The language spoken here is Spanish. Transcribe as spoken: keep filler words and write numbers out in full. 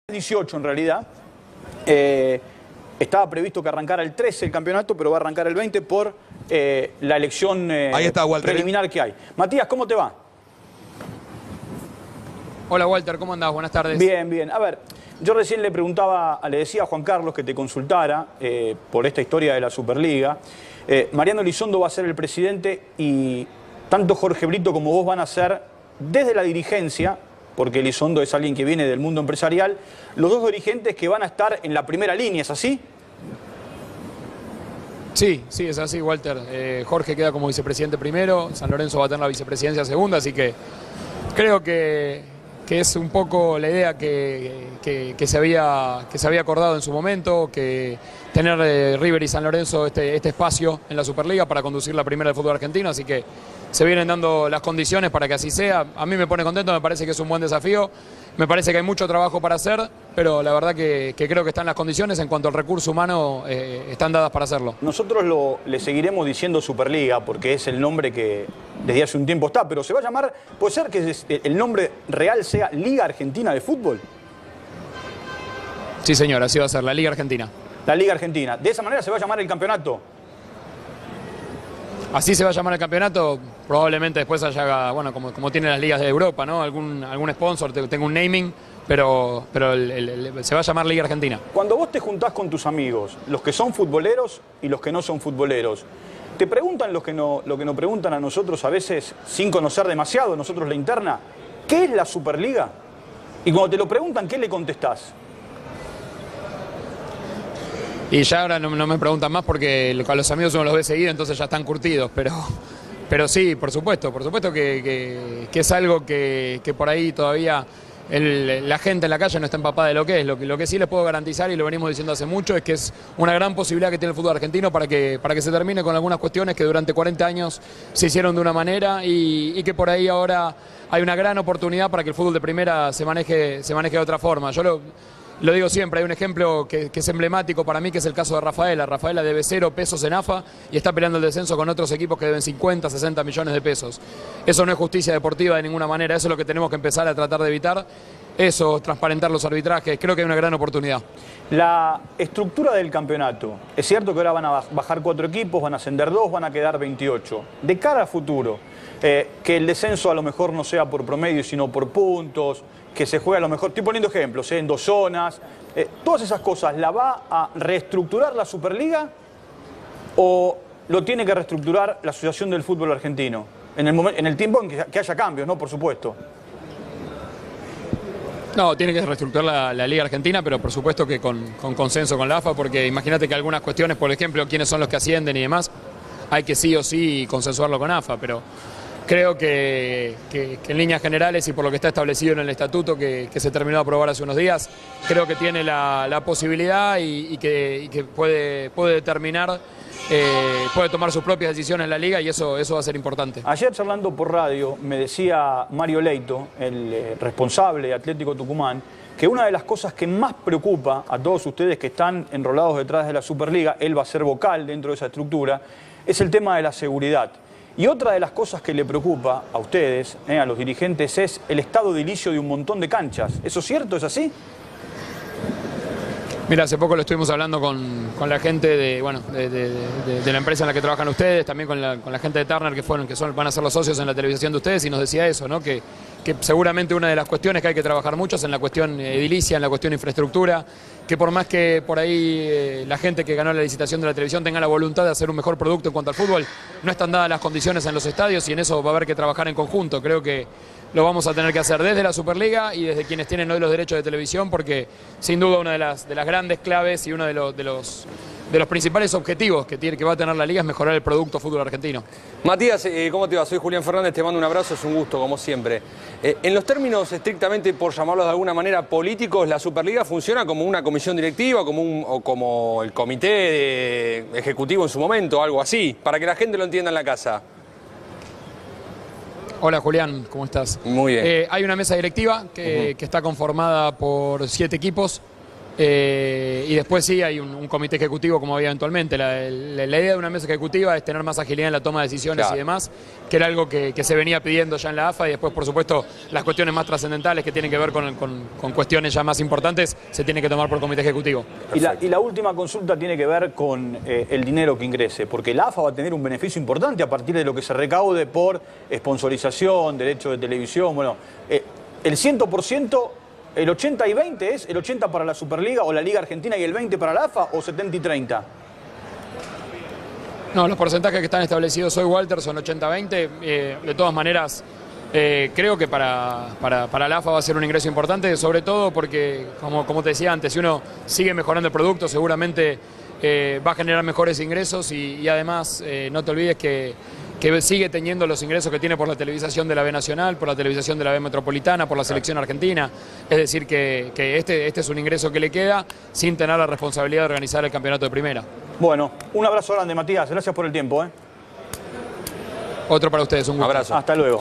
dieciocho en realidad. Eh, estaba previsto que arrancara el trece el campeonato, pero va a arrancar el veinte por eh, la elección eh, Ahí está, Walter. preliminar que hay. Matías, ¿cómo te va? Hola Walter, ¿cómo andás? Buenas tardes. Bien, bien. A ver, yo recién le preguntaba, le decía a Juan Carlos que te consultara eh, por esta historia de la Superliga. Eh, Mariano Elizondo va a ser el presidente y tanto Jorge Brito como vos van a ser desde la dirigencia, porque Elizondo es alguien que viene del mundo empresarial, los dos dirigentes que van a estar en la primera línea, ¿es así? Sí, sí, es así, Walter. Eh, Jorge queda como vicepresidente primero, San Lorenzo va a tener la vicepresidencia segunda, así que creo que, que es un poco la idea que, que, que, se había, que se había acordado en su momento, que tener eh, River y San Lorenzo este, este espacio en la Superliga para conducir la primera del fútbol argentino, así que se vienen dando las condiciones para que así sea. A mí me pone contento, me parece que es un buen desafío, me parece que hay mucho trabajo para hacer, pero la verdad que, que creo que están las condiciones en cuanto al recurso humano, eh, están dadas para hacerlo. Nosotros lo, le seguiremos diciendo Superliga porque es el nombre que desde hace un tiempo está, pero se va a llamar, puede ser que el nombre real sea Liga Argentina de Fútbol. Sí señor, así va a ser, la Liga Argentina. La Liga Argentina. ¿De esa manera se va a llamar el campeonato? Así se va a llamar el campeonato, probablemente después haya, bueno, como, como tienen las ligas de Europa, ¿no? Algún, algún sponsor, tengo un naming, pero, pero el, el, el, se va a llamar Liga Argentina. Cuando vos te juntás con tus amigos, los que son futboleros y los que no son futboleros, te preguntan lo que, no, lo que nos preguntan a nosotros a veces sin conocer demasiado, nosotros la interna, ¿qué es la Superliga? Y cuando te lo preguntan, ¿qué le contestás? Y ya ahora no, no me preguntan más porque a los amigos uno los ve seguido, entonces ya están curtidos, pero, pero sí, por supuesto, por supuesto que, que, que es algo que, que por ahí todavía el, la gente en la calle no está empapada de lo que es. Lo que, lo que sí les puedo garantizar, y lo venimos diciendo hace mucho, es que es una gran posibilidad que tiene el fútbol argentino para que, para que se termine con algunas cuestiones que durante cuarenta años se hicieron de una manera y, y que por ahí ahora hay una gran oportunidad para que el fútbol de primera se maneje, se maneje de otra forma. Yo lo, Lo digo siempre, hay un ejemplo que, que es emblemático para mí, que es el caso de Rafaela. Rafaela debe cero pesos en A F A y está peleando el descenso con otros equipos que deben cincuenta, sesenta millones de pesos. Eso no es justicia deportiva de ninguna manera, eso es lo que tenemos que empezar a tratar de evitar. Eso, transparentar los arbitrajes, creo que hay una gran oportunidad. La estructura del campeonato, es cierto que ahora van a bajar cuatro equipos, van a ascender dos, van a quedar veintiocho. De cara a futuro, eh, que el descenso a lo mejor no sea por promedio, sino por puntos, que se juegue a lo mejor, estoy poniendo ejemplos, ¿eh? en dos zonas, eh, todas esas cosas, ¿la va a reestructurar la Superliga o lo tiene que reestructurar la Asociación del Fútbol Argentino? En el, momento, en el tiempo en que, que haya cambios, ¿no? Por supuesto. No, tiene que reestructurar la, la Liga Argentina, pero por supuesto que con, con consenso con la A F A, porque imagínate que algunas cuestiones, por ejemplo, quiénes son los que ascienden y demás, hay que sí o sí consensuarlo con A F A, pero creo que, que, que en líneas generales y por lo que está establecido en el estatuto que, que se terminó de aprobar hace unos días, creo que tiene la, la posibilidad y, y, que, y que puede, puede determinar, eh, puede tomar sus propias decisiones en la liga y eso, eso va a ser importante. Ayer charlando por radio me decía Mario Leito, el eh, responsable de Atlético Tucumán, que una de las cosas que más preocupa a todos ustedes que están enrolados detrás de la Superliga, él va a ser vocal dentro de esa estructura, es el tema de la seguridad. Y otra de las cosas que le preocupa a ustedes, eh, a los dirigentes, es el estado edilicio de un montón de canchas. ¿Eso es cierto? ¿Es así? Mira, hace poco lo estuvimos hablando con, con la gente de, bueno, de, de, de, de la empresa en la que trabajan ustedes, también con la, con la gente de Turner, que fueron, que son, van a ser los socios en la televisación de ustedes, y nos decía eso, ¿no? Que, que seguramente una de las cuestiones que hay que trabajar mucho es en la cuestión edilicia, en la cuestión infraestructura, que por más que por ahí eh, la gente que ganó la licitación de la televisión tenga la voluntad de hacer un mejor producto en cuanto al fútbol, no están dadas las condiciones en los estadios y en eso va a haber que trabajar en conjunto. Creo que lo vamos a tener que hacer desde la Superliga y desde quienes tienen hoy los derechos de televisión, porque sin duda una de las, de las grandes claves y uno de los, de los, de los principales objetivos que, tiene, que va a tener la liga es mejorar el producto fútbol argentino. Matías, eh, ¿cómo te va? Soy Julián Fernández, te mando un abrazo, es un gusto, como siempre. Eh, en los términos estrictamente, por llamarlos de alguna manera, políticos, ¿la Superliga funciona como una comisión directiva como un, o como el comité de ejecutivo en su momento, algo así? Para que la gente lo entienda en la casa. Hola Julián, ¿cómo estás? Muy bien. Eh, hay una mesa directiva que, uh-huh. que está conformada por siete equipos Eh, y después sí hay un, un comité ejecutivo como había eventualmente. La, la, la idea de una mesa ejecutiva es tener más agilidad en la toma de decisiones Claro. y demás, que era algo que, que se venía pidiendo ya en la A F A, y después, por supuesto, las cuestiones más trascendentales que tienen que ver con, con, con cuestiones ya más importantes se tienen que tomar por comité ejecutivo. Y la, y la última consulta tiene que ver con eh, el dinero que ingrese, porque la A F A va a tener un beneficio importante a partir de lo que se recaude por sponsorización, derecho de televisión. Bueno, eh, el cien por ciento, el ochenta y veinte es, el ochenta para la Superliga o la Liga Argentina y el veinte para la A F A, o setenta y treinta. No, los porcentajes que están establecidos hoy, Walter, son ochenta veinte. Eh, de todas maneras, eh, creo que para, para, para la A F A va a ser un ingreso importante, sobre todo porque, como, como te decía antes, si uno sigue mejorando el producto, seguramente eh, va a generar mejores ingresos y, y además eh, no te olvides que, que sigue teniendo los ingresos que tiene por la televisación de la B Nacional, por la televisación de la B Metropolitana, por la selección argentina. Es decir, que, que este, este es un ingreso que le queda sin tener la responsabilidad de organizar el campeonato de primera. Bueno, un abrazo grande, Matías. Gracias por el tiempo. ¿eh? Otro para ustedes, un gusto. Abrazo. Hasta luego.